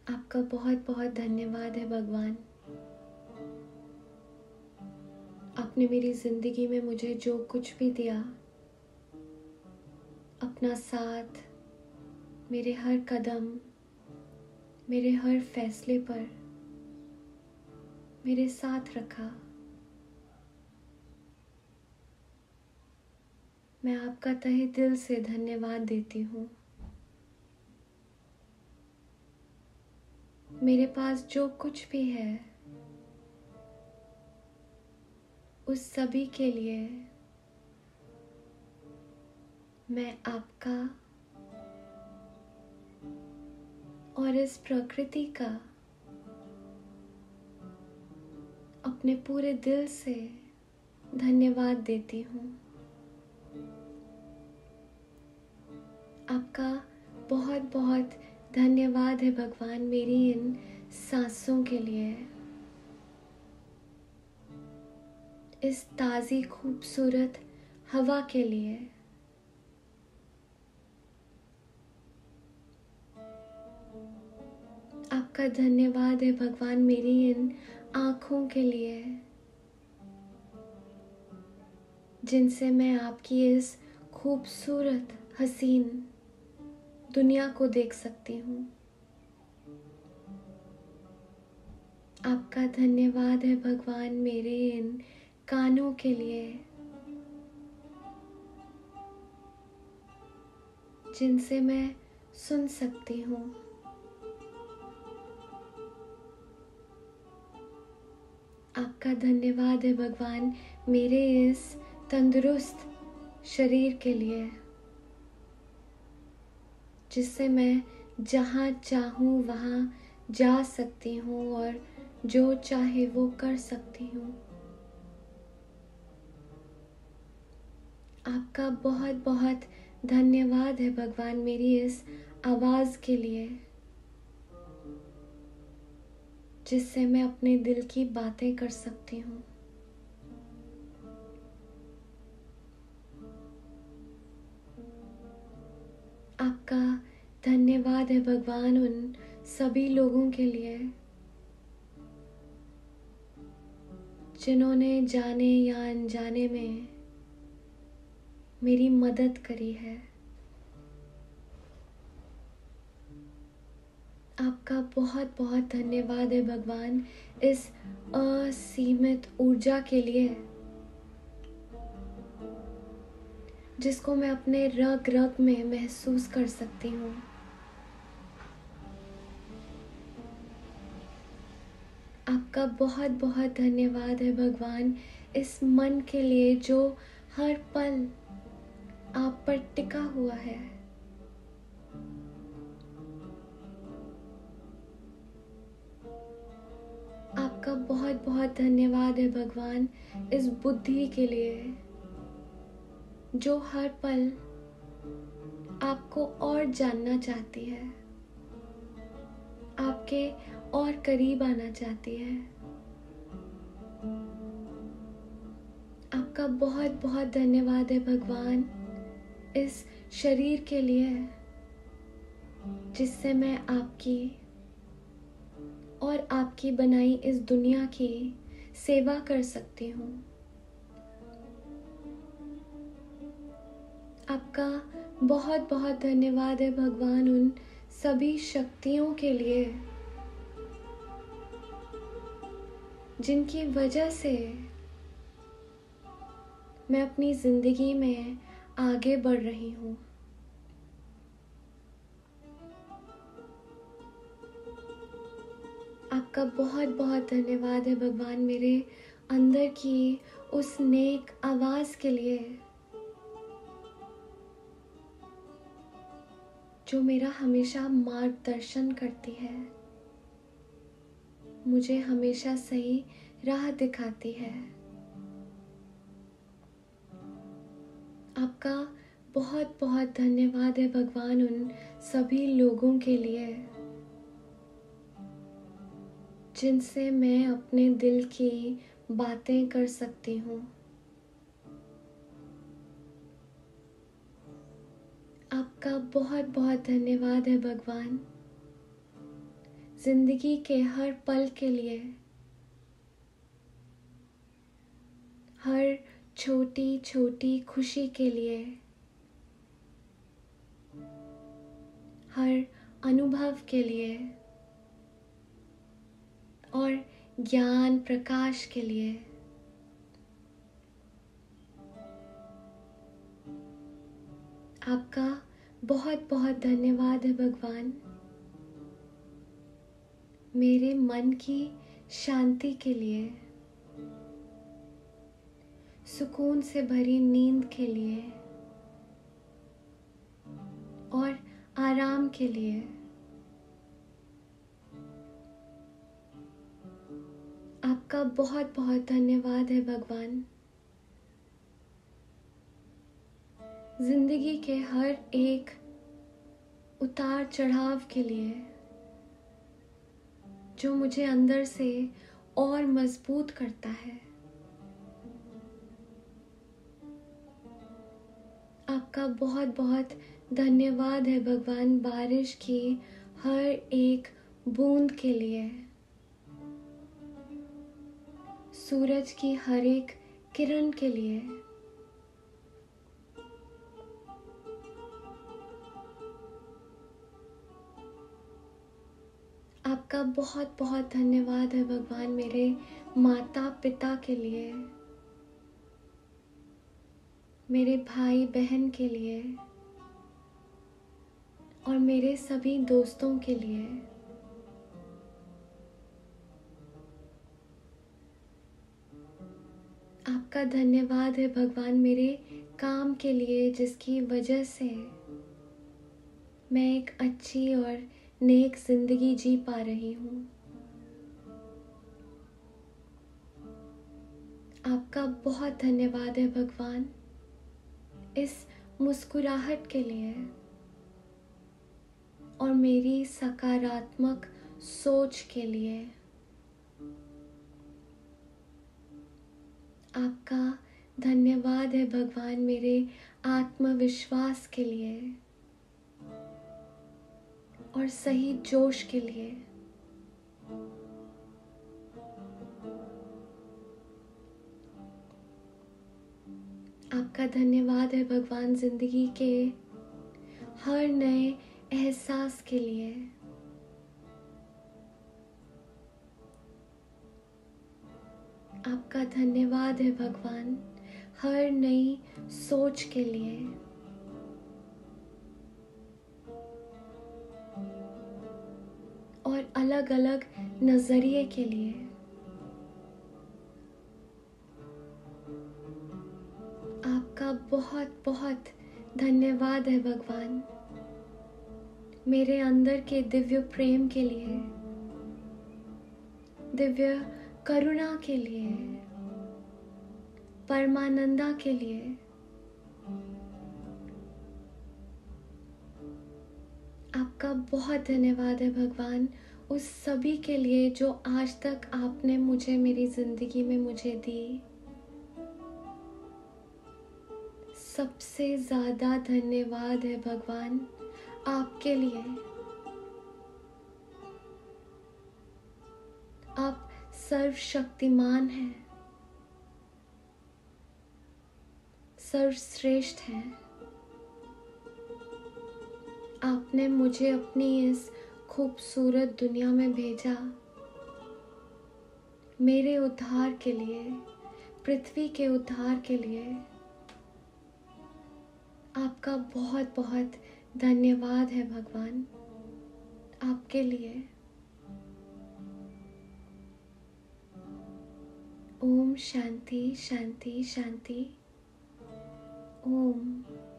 आपका बहुत बहुत धन्यवाद है भगवान। आपने मेरी ज़िंदगी में मुझे जो कुछ भी दिया, अपना साथ, मेरे हर कदम, मेरे हर फैसले पर मेरे साथ रखा। मैं आपका तहे दिल से धन्यवाद देती हूँ। मेरे पास जो कुछ भी है उस सभी के लिए मैं आपका और इस प्रकृति का अपने पूरे दिल से धन्यवाद देती हूँ। आपका बहुत बहुत धन्यवाद है भगवान मेरी इन सांसों के लिए, इस ताज़ी खूबसूरत हवा के लिए। आपका धन्यवाद है भगवान मेरी इन आँखों के लिए, जिनसे मैं आपकी इस खूबसूरत हसीन दुनिया को देख सकती हूँ। आपका धन्यवाद है भगवान मेरे इन कानों के लिए, जिनसे मैं सुन सकती हूँ। आपका धन्यवाद है भगवान मेरे इस तंदुरुस्त शरीर के लिए, जिससे मैं जहाँ चाहूँ वहाँ जा सकती हूँ और जो चाहे वो कर सकती हूँ। आपका बहुत बहुत धन्यवाद है भगवान मेरी इस आवाज़ के लिए, जिससे मैं अपने दिल की बातें कर सकती हूँ। आपका धन्यवाद है भगवान उन सभी लोगों के लिए जिन्होंने जाने या अनजाने में मेरी मदद करी है। आपका बहुत बहुत धन्यवाद है भगवान इस असीमित ऊर्जा के लिए, जिसको मैं अपने रग रग में महसूस कर सकती हूँ। आपका बहुत बहुत धन्यवाद है भगवान इस मन के लिए जो हर पल आप पर टिका हुआ है। आपका बहुत बहुत धन्यवाद है भगवान इस बुद्धि के लिए जो हर पल आपको और जानना चाहती है, आपके और करीब आना चाहती है। आपका बहुत बहुत धन्यवाद है भगवान इस शरीर के लिए, जिससे मैं आपकी और आपकी बनाई इस दुनिया की सेवा कर सकती हूँ। आपका बहुत बहुत धन्यवाद है भगवान उन सभी शक्तियों के लिए जिनकी वजह से मैं अपनी जिंदगी में आगे बढ़ रही हूँ। आपका बहुत बहुत धन्यवाद है भगवान मेरे अंदर की उस नेक आवाज़ के लिए जो मेरा हमेशा मार्गदर्शन करती है, मुझे हमेशा सही राह दिखाती है। आपका बहुत बहुत धन्यवाद है भगवान उन सभी लोगों के लिए जिनसे मैं अपने दिल की बातें कर सकती हूँ। आपका बहुत बहुत धन्यवाद है भगवान जिंदगी के हर पल के लिए, हर छोटी छोटी खुशी के लिए, हर अनुभव के लिए और ज्ञान प्रकाश के लिए। आपका बहुत बहुत धन्यवाद है भगवान, मेरे मन की शांति के लिए, सुकून से भरी नींद के लिए और आराम के लिए। आपका बहुत बहुत धन्यवाद है भगवान, जिंदगी के हर एक उतार चढ़ाव के लिए, जो मुझे अंदर से और मजबूत करता है। आपका बहुत बहुत धन्यवाद है भगवान, बारिश की हर एक बूंद के लिए, सूरज की हर एक किरण के लिए। आपका बहुत बहुत धन्यवाद है भगवान, मेरे माता पिता के लिए, मेरे भाई बहन के लिए और मेरे सभी दोस्तों के लिए। आपका धन्यवाद है भगवान, मेरे काम के लिए, जिसकी वजह से मैं एक अच्छी और नेक जिंदगी जी पा रही हूँ। आपका बहुत धन्यवाद है भगवान, इस मुस्कुराहट के लिए और मेरी सकारात्मक सोच के लिए। आपका धन्यवाद है भगवान, मेरे आत्मविश्वास के लिए और सही जोश के लिए। आपका धन्यवाद है भगवान, जिंदगी के हर नए एहसास के लिए। आपका धन्यवाद है भगवान, हर नई सोच के लिए। और अलग अलग नजरिए के लिए। आपका बहुत बहुत धन्यवाद है भगवान, मेरे अंदर के दिव्य प्रेम के लिए, दिव्य करुणा के लिए, परमानंदा के लिए। आपका बहुत धन्यवाद है भगवान, उस सभी के लिए जो आज तक आपने मुझे मेरी जिंदगी में मुझे दी। सबसे ज्यादा धन्यवाद है भगवान आपके लिए। आप सर्वशक्तिमान हैं, सर्वश्रेष्ठ हैं। आपने मुझे अपनी इस खूबसूरत दुनिया में भेजा, मेरे उद्धार के लिए, पृथ्वी के उद्धार के लिए। आपका बहुत बहुत धन्यवाद है भगवान आपके लिए। ओम शांति शांति शांति। ओम।